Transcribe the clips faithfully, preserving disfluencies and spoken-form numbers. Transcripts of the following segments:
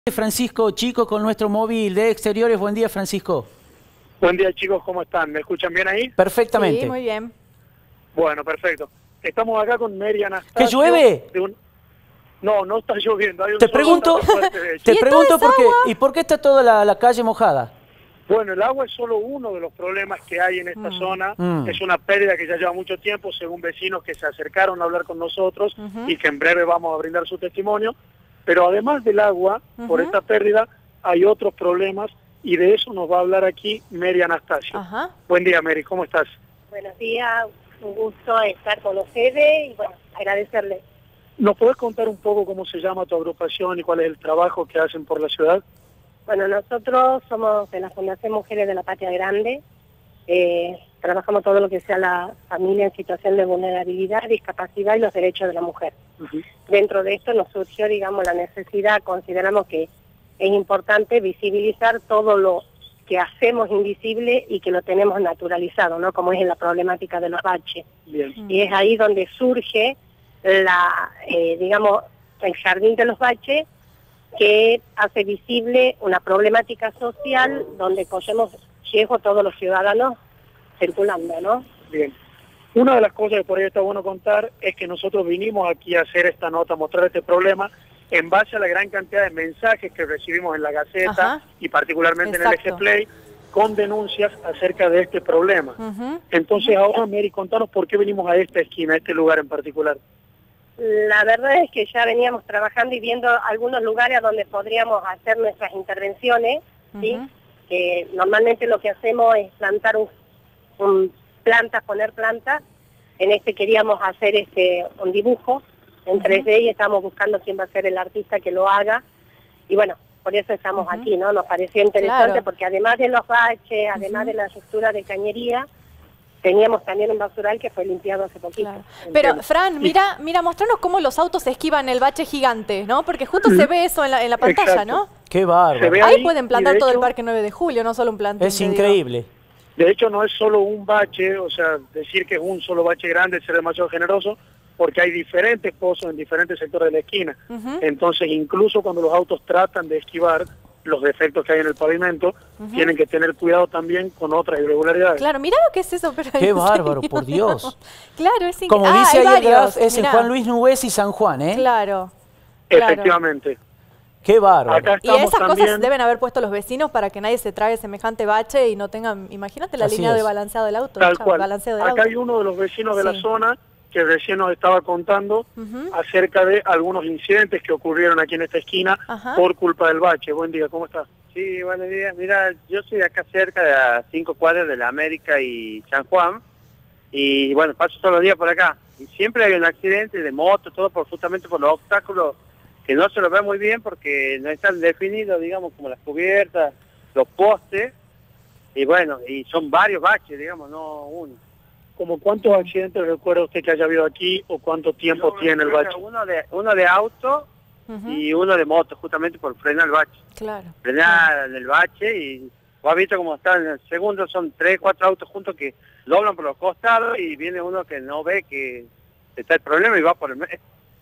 Francisco Chico con nuestro móvil de exteriores. Buen día, Francisco. Buen día, chicos, ¿cómo están? ¿Me escuchan bien ahí? Perfectamente. Sí, muy bien. Bueno, perfecto. Estamos acá con Mary Anastasio. ¿Que llueve? De un... No, no está lloviendo. Hay un Te sol pregunto, bastante fuerte, de hecho. te ¿Y esto pregunto es por qué, agua? ¿y por qué está toda la, la calle mojada? Bueno, el agua es solo uno de los problemas que hay en esta Mm. zona. Mm. Es una pérdida que ya lleva mucho tiempo, según vecinos que se acercaron a hablar con nosotros Ujú. y que en breve vamos a brindar su testimonio. Pero además del agua, por Ujú. esta pérdida, hay otros problemas y de eso nos va a hablar aquí Mary Anastasio. Ajá. Buen día, Mary, ¿cómo estás? Buenos días, un gusto estar con ustedes y bueno, agradecerles. ¿Nos podés contar un poco cómo se llama tu agrupación y cuál es el trabajo que hacen por la ciudad? Bueno, nosotros somos de la Fundación Mujeres de la Patria Grande, eh, trabajamos todo lo que sea la familia en situación de vulnerabilidad, discapacidad y los derechos de la mujer. Uh-huh. Dentro de esto nos surgió, digamos, la necesidad, consideramos que es importante visibilizar todo lo que hacemos invisible y que lo tenemos naturalizado, ¿no? Como es en la problemática de los baches. Bien. Y es ahí donde surge la, eh, digamos, el Jardín de los Baches, que hace visible una problemática social donde cogemos riesgo todos los ciudadanos circulando, ¿no? Bien. Una de las cosas que por ahí está bueno contar es que nosotros vinimos aquí a hacer esta nota, a mostrar este problema, en base a la gran cantidad de mensajes que recibimos en la Gaceta Ajá. y particularmente en el Exacto. Eje Play, con denuncias acerca de este problema. Ujú. Entonces ahora, Mary, contanos por qué venimos a esta esquina, a este lugar en particular. La verdad es que ya veníamos trabajando y viendo algunos lugares a donde podríamos hacer nuestras intervenciones, ¿sí? Ujú. Que normalmente lo que hacemos es plantar un, un plantas, poner plantas. En este queríamos hacer este un dibujo en Ujú. tres D y estamos buscando quién va a ser el artista que lo haga. Y bueno, por eso estamos Ujú. aquí, ¿no? Nos pareció interesante Claro. porque además de los baches, además Ujú. de la estructura de cañería, teníamos también un basural que fue limpiado hace poquito. Claro. Pero, Entiendo. Fran, mira, mira, mostranos cómo los autos esquivan el bache gigante, ¿no? Porque justo se ve eso en la, en la pantalla, Exacto. ¿no? Qué Se bárbaro. ve Ahí ahí, pueden y plantar de todo el hecho- Parque nueve de julio, no solo un plantín. Es te digo. increíble. De hecho, no es solo un bache, o sea, decir que es un solo bache grande es ser demasiado generoso, porque hay diferentes pozos en diferentes sectores de la esquina. Ujú. Entonces, incluso cuando los autos tratan de esquivar los defectos que hay en el pavimento, Ujú. tienen que tener cuidado también con otras irregularidades. Claro, mira lo que es eso. Pero Qué en bárbaro, serio. por Dios. Claro, es increíble. Como Ah, dice hay ahí el varios, graf, es en mirá. Juan Luis Nubes y San Juan, ¿eh? Claro. claro. Efectivamente. Qué bárbaro. Acá Y estamos esas también... cosas deben haber puesto los vecinos para que nadie se trague semejante bache y no tengan, imagínate la Así línea de es. balanceado del auto. Tal chao, cual. balanceo del Acá auto. hay uno de los vecinos de la Sí. zona que recién nos estaba contando Ujú. acerca de algunos incidentes que ocurrieron aquí en esta esquina Ajá. por culpa del bache. Buen día, ¿cómo estás? Sí, buenos días. Mira, yo soy de acá cerca, de a cinco cuadras de la América y San Juan, y bueno, paso todos los días por acá. Y siempre hay un accidente de moto, todo por justamente por los obstáculos que no se los ve muy bien porque no están definidos, digamos, como las cubiertas, los postes, y bueno, y son varios baches, digamos, no uno. ¿Como cuántos accidentes recuerda usted que haya habido aquí o cuánto tiempo Yo tiene el recuerdo bache? Uno de, uno de auto Ujú. y uno de moto, justamente por frenar el bache. Claro. Frenar en el bache y vos has visto cómo están en el segundo, son tres, cuatro autos juntos que doblan por los costados y viene uno que no ve que está el problema y va por el medio.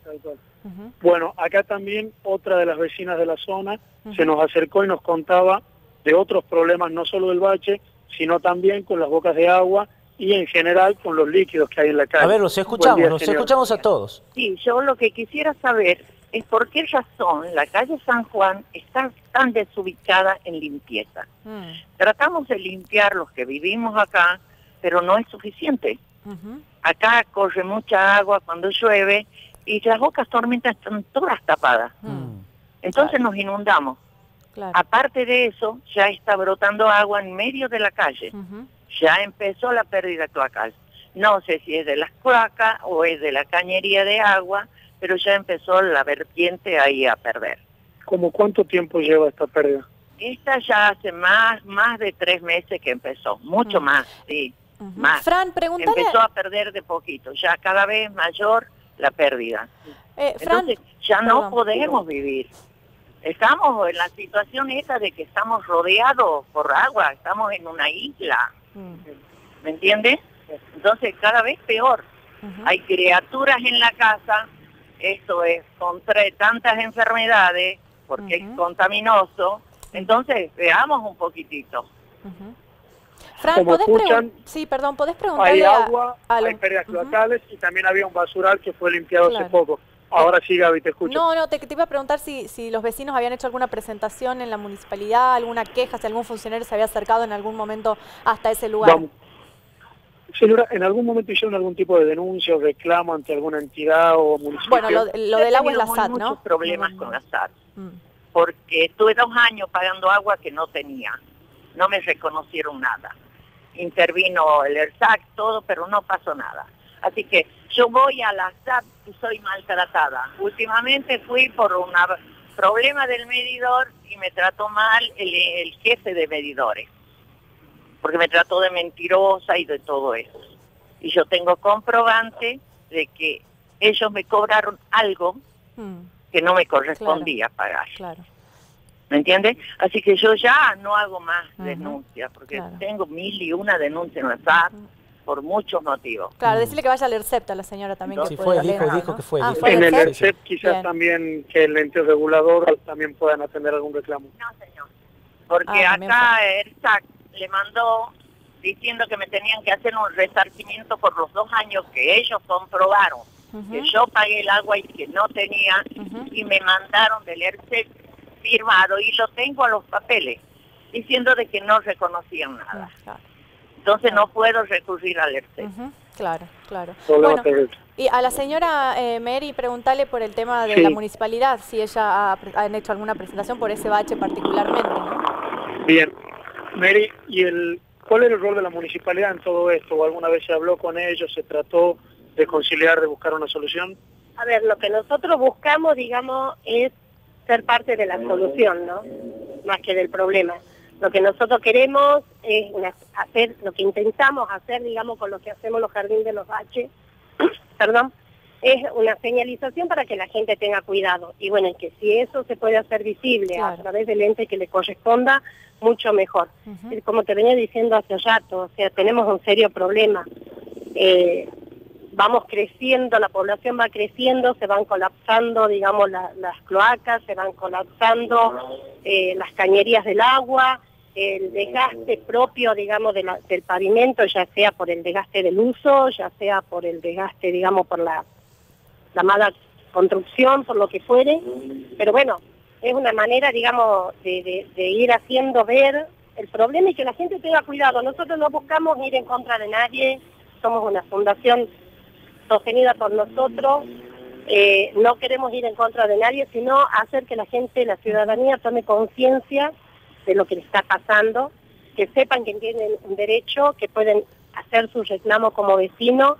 Ujú. Bueno, acá también otra de las vecinas de la zona Ujú. se nos acercó y nos contaba de otros problemas, no solo del bache, sino también con las bocas de agua y en general con los líquidos que hay en la calle. A ver, los escuchamos, Buen día, los señor. escuchamos a todos. Sí, yo lo que quisiera saber es por qué razón la calle San Juan está tan desubicada en limpieza. Mm. Tratamos de limpiar los que vivimos acá, pero no es suficiente. Ujú. Acá corre mucha agua cuando llueve y las bocas tormentas están todas tapadas. Mm. Entonces nos inundamos. Claro. Aparte de eso, ya está brotando agua en medio de la calle. Ujú. Ya empezó la pérdida cloacal. No sé si es de las cloacas o es de la cañería de agua, pero ya empezó la vertiente ahí a perder. ¿Cómo cuánto tiempo lleva esta pérdida? Esta ya hace más más de tres meses que empezó, mucho Mm. más, sí, Ujú. más. Fran, pregúntale. Empezó a perder de poquito, ya cada vez mayor la pérdida. Eh, Fran, Entonces ya no perdón. podemos vivir. Estamos en la situación esa de que estamos rodeados por agua, estamos en una isla, Mm. ¿me entiendes? Entonces cada vez peor. Ujú. Hay criaturas en la casa, esto es, contrae tantas enfermedades porque Ujú. es contaminoso. Entonces, veamos un poquitito. Ujú. Fran, Como ¿podés escuchan, pregun- sí, perdón, ¿podés Hay preguntarle a, agua, a los- hay pérdidas Ujú. cloacales y también había un basural que fue limpiado Claro. hace poco. Ahora sí, Gaby, te escucho. No, no, te, te iba a preguntar si, si los vecinos habían hecho alguna presentación en la municipalidad, alguna queja, si algún funcionario se había acercado en algún momento hasta ese lugar. Vamos. Señora, ¿en algún momento hicieron algún tipo de denuncia o reclamo ante alguna entidad o municipio? Bueno, lo, lo Yo he del agua es la tenido muy- S A T, muchos ¿no? problemas Mm, con la S A T, mm. porque estuve dos años pagando agua que no tenía. No me reconocieron nada. Intervino el ERSAC, todo, pero no pasó nada. Así que yo voy a la S A T y soy maltratada. Últimamente fui por un problema del medidor y me trató mal el, el jefe de medidores, porque me trató de mentirosa y de todo eso. Y yo tengo comprobante de que ellos me cobraron algo Mm, que no me correspondía pagar. claro. ¿Me entiendes? Así que yo ya no hago más Ujú, denuncias, porque claro. tengo mil y una denuncias en la S A T por muchos motivos. Claro, Mm. decirle que vaya al ERCEP a la señora también. Sí, que fue, puede dijo, hablar, dijo ¿no? que fue, Ah, dijo. ¿fue En el ERCEP? ERCEP quizás Bien. también que el ente regulador también puedan atender algún reclamo. No, señor. Porque Ah, también acá el S A C le mandó diciendo que me tenían que hacer un resarcimiento por los dos años que ellos comprobaron Ujú, que yo pagué el agua y que no tenía, ujú. y me mandaron del ERCEP firmado, y lo tengo a los papeles, diciendo de que no reconocían nada. Mm, claro. Entonces no puedo recurrir al ERCEP. Ujú, claro, claro. Problema Bueno, terrible. y a la señora eh, Mary, preguntarle por el tema de Sí. la municipalidad, si ella ha, pre- han hecho alguna presentación por ese bache particularmente, ¿no? Bien. Mary, ¿y el cuál era el rol de la municipalidad en todo esto? ¿O alguna vez se habló con ellos, se trató de conciliar, de buscar una solución? A ver, lo que nosotros buscamos, digamos, es ser parte de la solución, ¿no? Más que del problema. Lo que nosotros queremos es una- hacer, lo que intentamos hacer, digamos, con lo que hacemos los jardines de los baches, perdón, es una señalización para que la gente tenga cuidado. Y bueno, y que si eso se puede hacer visible Claro. a través del ente que le corresponda, mucho mejor. Ujú. Y como te venía diciendo hace rato, o sea, tenemos un serio problema. Eh, vamos creciendo, la población va creciendo, se van colapsando, digamos, la- las cloacas, se van colapsando eh, las cañerías del agua, el desgaste propio, digamos, de la- del pavimento, ya sea por el desgaste del uso, ya sea por el desgaste, digamos, por la, la mala construcción, por lo que fuere. Pero bueno, es una manera, digamos, de, de- de ir haciendo ver el problema y que la gente tenga cuidado. Nosotros no buscamos ir en contra de nadie, somos una fundación sostenida por nosotros, eh, no queremos ir en contra de nadie, sino hacer que la gente, la ciudadanía, tome conciencia de lo que le está pasando, que sepan que tienen un derecho, que pueden hacer su reclamo como vecino,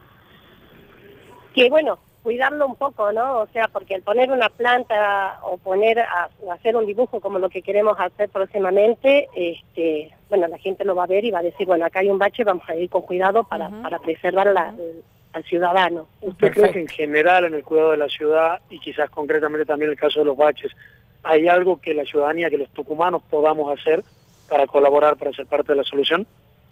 que bueno, cuidarlo un poco, ¿no? O sea, porque al poner una planta o poner a, o hacer un dibujo como lo que queremos hacer próximamente, este, bueno, la gente lo va a ver y va a decir, bueno, acá hay un bache, vamos a ir con cuidado para, Ujú. para preservar la, el- al ciudadano. ¿Usted cree que en general en el cuidado de la ciudad y quizás concretamente también en el caso de los baches, hay algo que la ciudadanía, que los tucumanos podamos hacer para colaborar, para ser parte de la solución?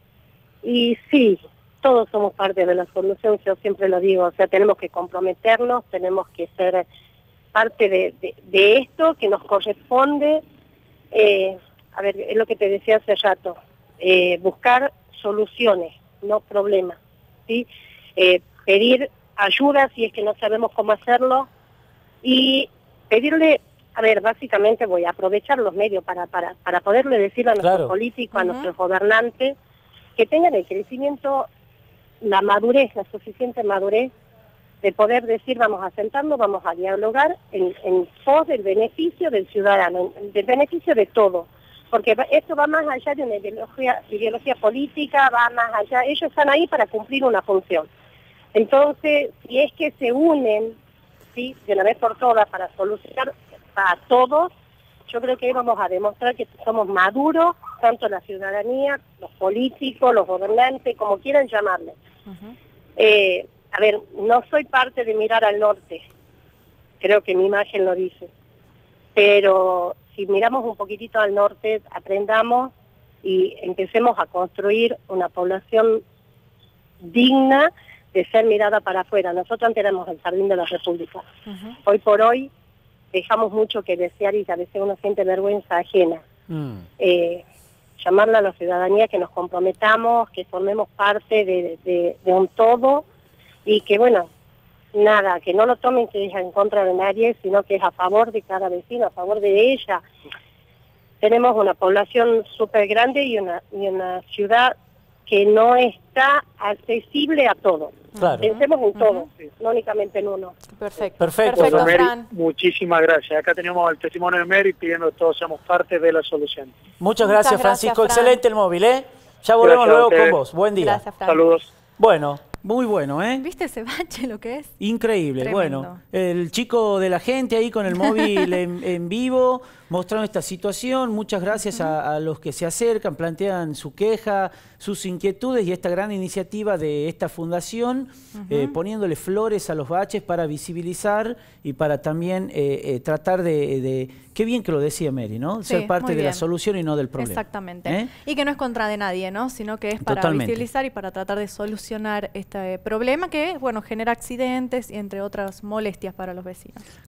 Y sí, todos somos parte de la solución, yo siempre lo digo, o sea, tenemos que comprometernos, tenemos que ser parte de, de, de esto que nos corresponde. Eh, a ver, es lo que te decía hace rato, eh, buscar soluciones, no problemas, ¿sí? Eh, pedir ayuda si es que no sabemos cómo hacerlo y pedirle, a ver, básicamente voy a aprovechar los medios para, para, para poderle decir a nuestros Claro. políticos, a Ujú. nuestros gobernantes, que tengan el crecimiento, la madurez, la suficiente madurez de poder decir vamos a sentarnos, vamos a dialogar en, en pos del beneficio del ciudadano, en- del beneficio de todo. Porque va- esto va más allá de una ideología, ideología política, va más allá, ellos están ahí para cumplir una función. Entonces, si es que se unen, ¿sí?, de una vez por todas para solucionar para todos, yo creo que ahí vamos a demostrar que somos maduros, tanto la ciudadanía, los políticos, los gobernantes, como quieran llamarle. Ujú. Eh, a ver, no soy parte de mirar al norte, creo que mi imagen lo dice, pero si miramos un poquitito al norte, aprendamos y empecemos a construir una población digna de ser mirada para afuera. Nosotros antes éramos el Jardín de la República. Ujú. Hoy por hoy dejamos mucho que desear y a veces uno siente vergüenza ajena. Mm. Eh, llamarle a la ciudadanía que nos comprometamos, que formemos parte de, de, de un todo y que, bueno, nada, que no lo tomen que es en contra de nadie, sino que es a favor de cada vecino, a favor de ella. Tenemos una población súper grande y una, y una ciudad que no está accesible a todo. Claro. Pensemos en todo, Uh-huh. no únicamente en uno. Perfecto. Perfecto. Perfecto, Bueno, Mary, Fran. muchísimas gracias. Acá teníamos el testimonio de Mary pidiendo que todos seamos parte de la solución. Muchas Muchas gracias, gracias, Francisco. Fran. Excelente el móvil, ¿eh? Ya volvemos Gracias a luego ustedes. con vos. Buen día. Gracias, Fran. Saludos. Bueno, muy bueno, ¿eh? ¿Viste ese bache lo que es? Increíble. Tremendo. Bueno, el chico de la gente ahí con el móvil en, en vivo, mostrando esta situación. Muchas gracias a, a los que se acercan, plantean su queja, sus inquietudes y esta gran iniciativa de esta fundación, eh, poniéndole flores a los baches para visibilizar y para también eh, eh, tratar de, de... Qué bien que lo decía Mary, ¿no? Sí, Ser parte muy de la bien. solución y no del problema. Exactamente. ¿Eh? Y que no es contra de nadie, ¿no? Sino que es para Totalmente. visibilizar y para tratar de solucionar este problema que, bueno, genera accidentes y entre otras molestias para los vecinos.